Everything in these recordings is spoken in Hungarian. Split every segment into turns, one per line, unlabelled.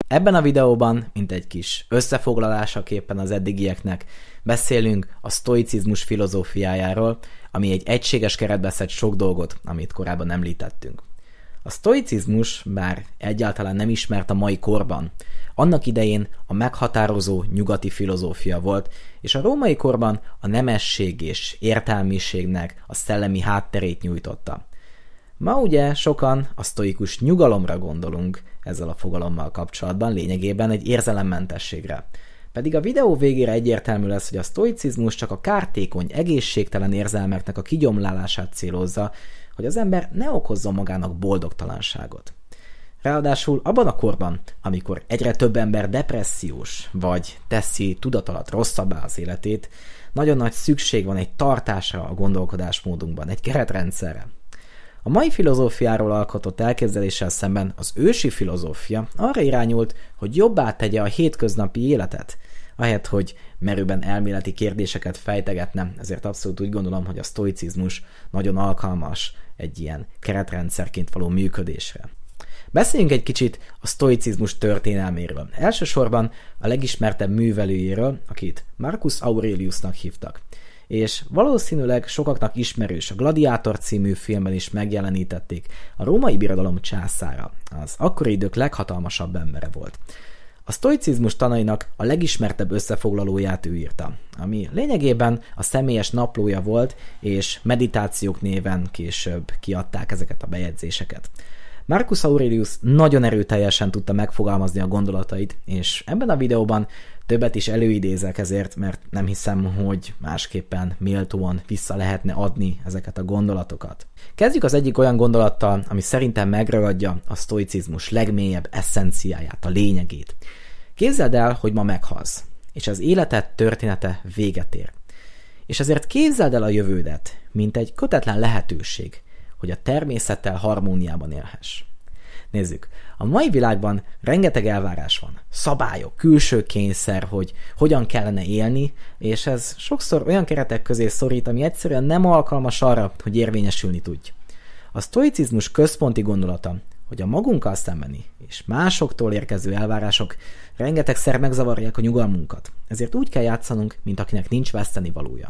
Ebben a videóban, mint egy kis összefoglalásaképpen az eddigieknek, beszélünk a sztoicizmus filozófiájáról, ami egy egységes keretbe szed sok dolgot, amit korábban említettünk. A sztoicizmus, bár egyáltalán nem ismert a mai korban, annak idején a meghatározó nyugati filozófia volt, és a római korban a nemesség és értelmiségnek a szellemi hátterét nyújtotta. Ma ugye sokan a sztoikus nyugalomra gondolunk ezzel a fogalommal kapcsolatban, lényegében egy érzelemmentességre. Pedig a videó végére egyértelmű lesz, hogy a sztoicizmus csak a kártékony, egészségtelen érzelmeknek a kigyomlálását célozza, hogy az ember ne okozzon magának boldogtalanságot. Ráadásul abban a korban, amikor egyre több ember depressziós, vagy teszi tudatalatt rosszabbá az életét, nagyon nagy szükség van egy tartásra a gondolkodásmódunkban, egy keretrendszerre. A mai filozófiáról alkotott elképzeléssel szemben az ősi filozófia arra irányult, hogy jobbá tegye a hétköznapi életet, ahelyett, hogy merőben elméleti kérdéseket fejtegetne, ezért abszolút úgy gondolom, hogy a sztoicizmus nagyon alkalmas egy ilyen keretrendszerként való működésre. Beszéljünk egy kicsit a sztoicizmus történelméről. Elsősorban a legismertebb művelőjéről, akit Marcus Aureliusnak hívtak. És valószínűleg sokaknak ismerős, a Gladiátor című filmben is megjelenítették, a római birodalom császára, az akkori idők leghatalmasabb embere volt. A sztoicizmus tanainak a legismertebb összefoglalóját ő írta, ami lényegében a személyes naplója volt, és meditációk néven később kiadták ezeket a bejegyzéseket. Marcus Aurelius nagyon erőteljesen tudta megfogalmazni a gondolatait, és ebben a videóban többet is előidézek ezért, mert nem hiszem, hogy másképpen méltóan vissza lehetne adni ezeket a gondolatokat. Kezdjük az egyik olyan gondolattal, ami szerintem megragadja a sztoicizmus legmélyebb eszenciáját, a lényegét. Képzeld el, hogy ma meghalsz, és az életed története véget ér. És ezért képzeld el a jövődet, mint egy kötetlen lehetőség, hogy a természettel harmóniában élhess. Nézzük, a mai világban rengeteg elvárás van, szabályok, külső kényszer, hogy hogyan kellene élni, és ez sokszor olyan keretek közé szorít, ami egyszerűen nem alkalmas arra, hogy érvényesülni tudj. A sztoicizmus központi gondolata, hogy a magunkkal szembeni és másoktól érkező elvárások rengetegszer megzavarják a nyugalmunkat, ezért úgy kell játszanunk, mint akinek nincs vesztenivalója.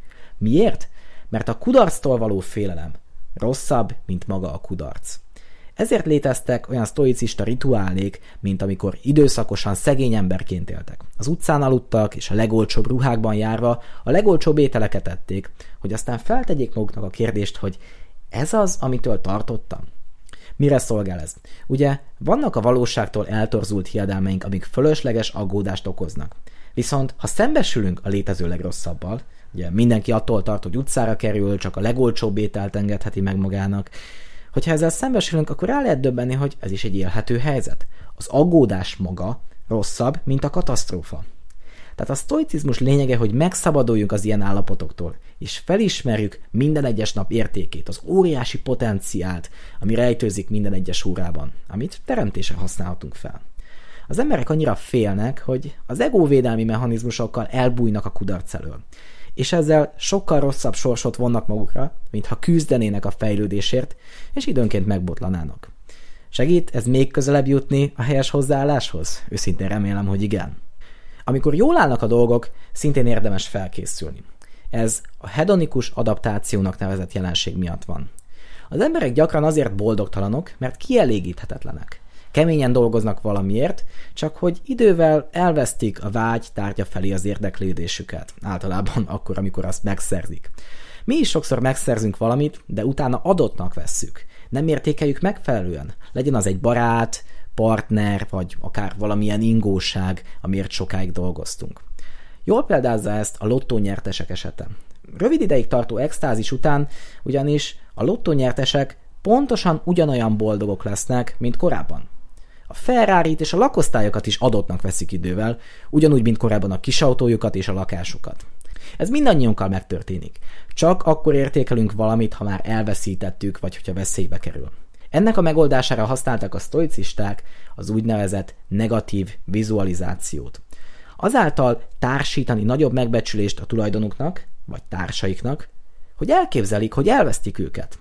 Miért? Mert a kudarctól való félelem rosszabb, mint maga a kudarc. Ezért léteztek olyan sztoicista rituálék, mint amikor időszakosan szegény emberként éltek. Az utcán aludtak, és a legolcsóbb ruhákban járva a legolcsóbb ételeket ették, hogy aztán feltegyék maguknak a kérdést, hogy ez az, amitől tartottam. Mire szolgál ez? Ugye vannak a valóságtól eltorzult hiedelmeink, amik fölösleges aggódást okoznak. Viszont ha szembesülünk a létező legrosszabbal, ugye mindenki attól tart, hogy utcára kerül, csak a legolcsóbb ételt engedheti meg magának. Hogyha ezzel szembesülünk, akkor rá lehet döbbenni, hogy ez is egy élhető helyzet. Az aggódás maga rosszabb, mint a katasztrófa. Tehát a sztoicizmus lényege, hogy megszabaduljunk az ilyen állapotoktól, és felismerjük minden egyes nap értékét, az óriási potenciált, ami rejtőzik minden egyes órában, amit teremtésre használhatunk fel. Az emberek annyira félnek, hogy az egóvédelmi mechanizmusokkal elbújnak a kudarc elől. És ezzel sokkal rosszabb sorsot vonnak magukra, mintha küzdenének a fejlődésért, és időnként megbotlanának. Segít ez még közelebb jutni a helyes hozzáálláshoz? Őszintén remélem, hogy igen. Amikor jól állnak a dolgok, szintén érdemes felkészülni. Ez a hedonikus adaptációnak nevezett jelenség miatt van. Az emberek gyakran azért boldogtalanok, mert kielégíthetetlenek. Keményen dolgoznak valamiért, csak hogy idővel elvesztik a vágy tárgya felé az érdeklődésüket, általában akkor, amikor azt megszerzik. Mi is sokszor megszerzünk valamit, de utána adottnak vesszük. Nem értékeljük megfelelően. Legyen az egy barát, partner, vagy akár valamilyen ingóság, amiért sokáig dolgoztunk. Jól példázza ezt a lottónyertesek esete. Rövid ideig tartó extázis után ugyanis a lottónyertesek pontosan ugyanolyan boldogok lesznek, mint korábban. A Ferrarit és a lakosztályokat is adottnak veszik idővel, ugyanúgy, mint korábban a kisautójukat és a lakásukat. Ez mindannyiunkkal megtörténik. Csak akkor értékelünk valamit, ha már elveszítettük, vagy hogyha veszélybe kerül. Ennek a megoldására használtak a sztoicisták az úgynevezett negatív vizualizációt. Azáltal társítani nagyobb megbecsülést a tulajdonuknak, vagy társaiknak, hogy elképzelik, hogy elvesztik őket.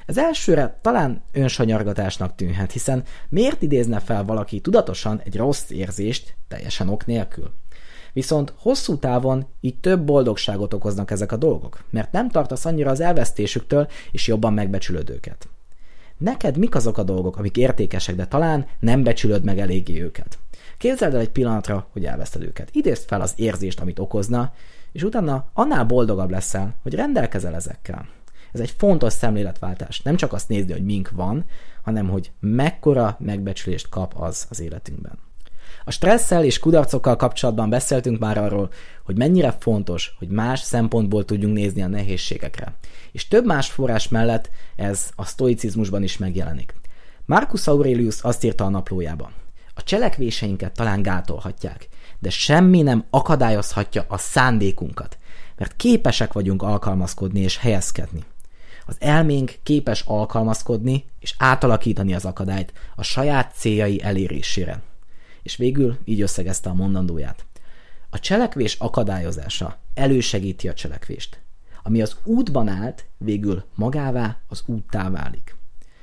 Ez elsőre talán önsanyargatásnak tűnhet, hiszen miért idézne fel valaki tudatosan egy rossz érzést teljesen ok nélkül? Viszont hosszú távon így több boldogságot okoznak ezek a dolgok, mert nem tartasz annyira az elvesztésüktől, és jobban megbecsülöd őket. Neked mik azok a dolgok, amik értékesek, de talán nem becsülöd meg eléggé őket? Képzeld el egy pillanatra, hogy elveszted őket. Idézd fel az érzést, amit okozna, és utána annál boldogabb leszel, hogy rendelkezel ezekkel. Ez egy fontos szemléletváltás. Nem csak azt nézni, hogy mink van, hanem hogy mekkora megbecsülést kap az életünkben. A stresszel és kudarcokkal kapcsolatban beszéltünk már arról, hogy mennyire fontos, hogy más szempontból tudjunk nézni a nehézségekre. És több más forrás mellett ez a sztoicizmusban is megjelenik. Marcus Aurelius azt írta a naplójában: a cselekvéseinket talán gátolhatják, de semmi nem akadályozhatja a szándékunkat, mert képesek vagyunk alkalmazkodni és helyezkedni. Az elménk képes alkalmazkodni és átalakítani az akadályt a saját céljai elérésére. És végül így összegezte a mondandóját. A cselekvés akadályozása elősegíti a cselekvést. Ami az útban állt, végül magává, az úttá válik.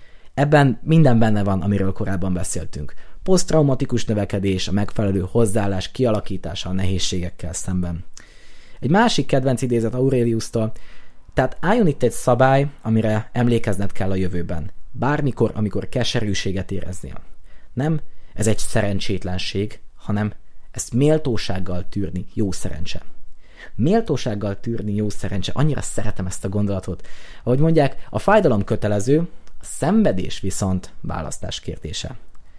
Ebben minden benne van, amiről korábban beszéltünk. Poszttraumatikus növekedés, a megfelelő hozzáállás kialakítása a nehézségekkel szemben. Egy másik kedvenc idézet Aureliustól: tehát álljon itt egy szabály, amire emlékezned kell a jövőben. Bármikor, amikor keserűséget éreznél. Nem, ez egy szerencsétlenség, hanem ezt méltósággal tűrni jó szerencse. Méltósággal tűrni jó szerencse. Annyira szeretem ezt a gondolatot. Ahogy mondják, a fájdalom kötelező, a szenvedés viszont választás kérdése.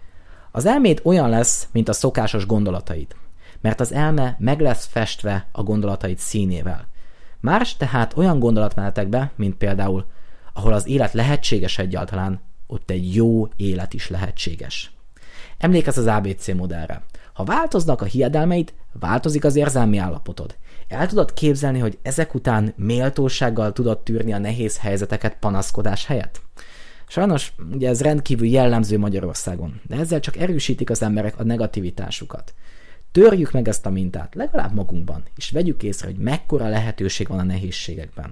Az elméd olyan lesz, mint a szokásos gondolataid, mert az elme meg lesz festve a gondolataid színével. Más tehát olyan gondolatmenetekbe, mint például, ahol az élet lehetséges egyáltalán, ott egy jó élet is lehetséges. Emlékezz az ABC modellre. Ha változnak a hiedelmeid, változik az érzelmi állapotod. El tudod képzelni, hogy ezek után méltósággal tudod tűrni a nehéz helyzeteket panaszkodás helyett? Sajnos ugye ez rendkívül jellemző Magyarországon, de ezzel csak erősítik az emberek a negativitásukat. Törjük meg ezt a mintát, legalább magunkban, és vegyük észre, hogy mekkora lehetőség van a nehézségekben.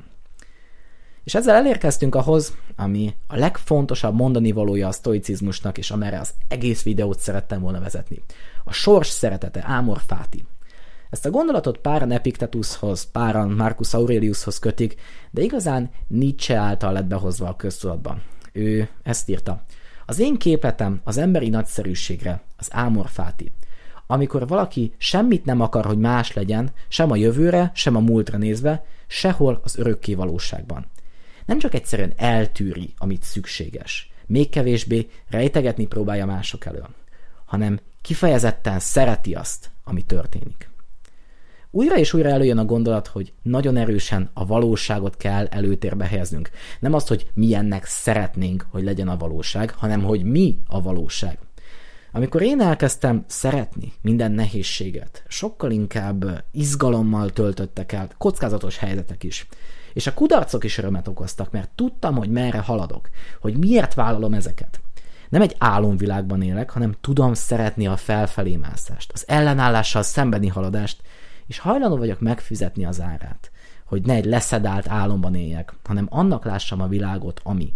És ezzel elérkeztünk ahhoz, ami a legfontosabb mondani valója a sztoicizmusnak, és amerre az egész videót szerettem volna vezetni. A sors szeretete, amor fati. Ezt a gondolatot páran Epiktetushoz, páran Marcus Aureliushoz kötik, de igazán Nietzsche által lett behozva a köztudatba. Ő ezt írta: az én képletem az emberi nagyszerűségre, az amor fati. Amikor valaki semmit nem akar, hogy más legyen, sem a jövőre, sem a múltra nézve, sehol az örökké valóságban. Nem csak egyszerűen eltűri, amit szükséges, még kevésbé rejtegetni próbálja mások elől, hanem kifejezetten szereti azt, ami történik. Újra és újra előjön a gondolat, hogy nagyon erősen a valóságot kell előtérbe helyeznünk. Nem azt, hogy milyennek szeretnénk, hogy legyen a valóság, hanem hogy mi a valóság. Amikor én elkezdtem szeretni minden nehézséget, sokkal inkább izgalommal töltöttek el, kockázatos helyzetek is. És a kudarcok is örömet okoztak, mert tudtam, hogy merre haladok, hogy miért vállalom ezeket. Nem egy álomvilágban élek, hanem tudom szeretni a felfelé mászást, az ellenállással szembeni haladást, és hajlandó vagyok megfizetni az árát, hogy ne egy leszedált álomban éljek, hanem annak lássam a világot, ami.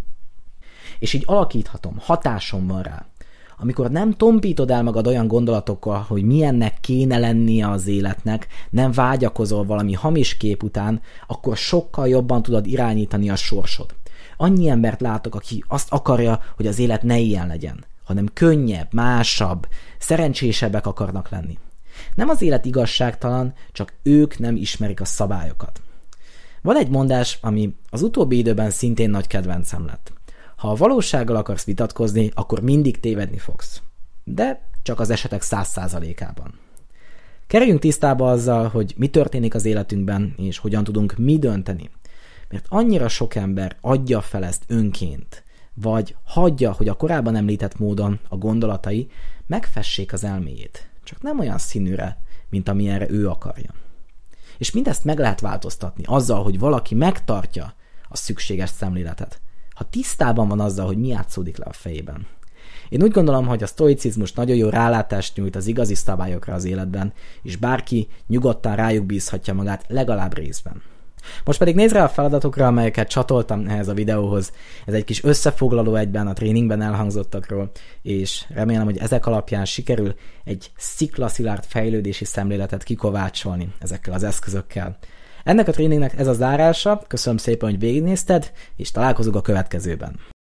És így alakíthatom, hatásom van rá. Amikor nem tompítod el magad olyan gondolatokkal, hogy milyennek kéne lennie az életnek, nem vágyakozol valami hamis kép után, akkor sokkal jobban tudod irányítani a sorsod. Annyi embert látok, aki azt akarja, hogy az élet ne ilyen legyen, hanem könnyebb, másabb, szerencsésebbek akarnak lenni. Nem az élet igazságtalan, csak ők nem ismerik a szabályokat. Van egy mondás, ami az utóbbi időben szintén nagy kedvencem lett. Ha a valósággal akarsz vitatkozni, akkor mindig tévedni fogsz. De csak az esetek 100%-ában. Kerüljünk tisztába azzal, hogy mi történik az életünkben, és hogyan tudunk mi dönteni. Mert annyira sok ember adja fel ezt önként, vagy hagyja, hogy a korábban említett módon a gondolatai megfessék az elméjét. Csak nem olyan színűre, mint amilyenre ő akarja. És mindezt meg lehet változtatni azzal, hogy valaki megtartja a szükséges szemléletet, ha tisztában van azzal, hogy mi játszódik le a fejében. Én úgy gondolom, hogy a sztoicizmus nagyon jó rálátást nyújt az igazi szabályokra az életben, és bárki nyugodtan rájuk bízhatja magát legalább részben. Most pedig nézz rá a feladatokra, amelyeket csatoltam ehhez a videóhoz. Ez egy kis összefoglaló egyben a tréningben elhangzottakról, és remélem, hogy ezek alapján sikerül egy sziklaszilárd fejlődési szemléletet kikovácsolni ezekkel az eszközökkel. Ennek a tréningnek ez a zárása, köszönöm szépen, hogy végignézted, és találkozunk a következőben.